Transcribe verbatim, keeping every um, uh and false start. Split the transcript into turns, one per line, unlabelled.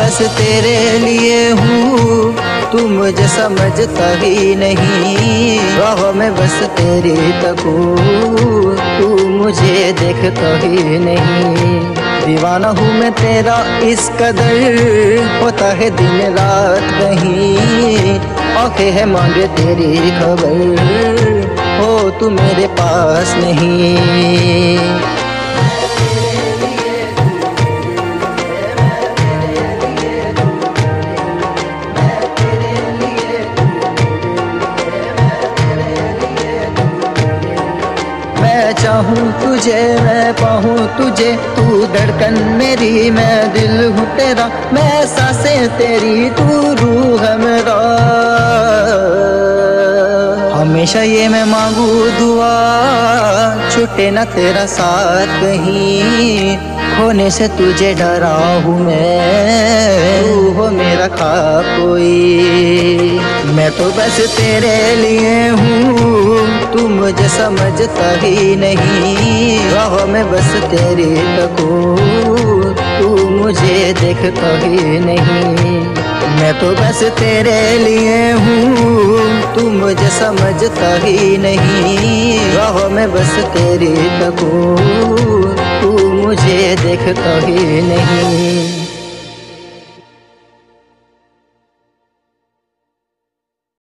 बस तेरे लिए हूँ, तू मुझे समझता ही नहीं। राह में बस तेरी तकूं, तू मुझे देखता ही नहीं। दीवाना हूँ मैं तेरा इस कदर, होता है दिन रात कहीं। आंखें है मांगे तेरी खबर, हो तू मेरे पास नहीं। मैं चाहूँ तुझे, मैं पाहूँ तुझे, तू धड़कन मेरी, मैं दिल हूँ तेरा। मैं सांसें तेरी, तू रूह है मेरा। हमेशा ये मैं मांगू दुआ, छूटे ना तेरा साथ कहीं। खोने से तुझे डरा हूँ मैं, तू हो मेरा ख्वाब कोई। मैं तो बस तेरे लिए हूँ, तू मुझे समझता ही नहीं। राह में बस तेरी तकूं, तू मुझे देखता ही नहीं। मैं तो बस तेरे लिए हूँ, तू मुझे समझता ही नहीं। राह में बस तेरी तकूं, तू मुझे देखता ही नहीं।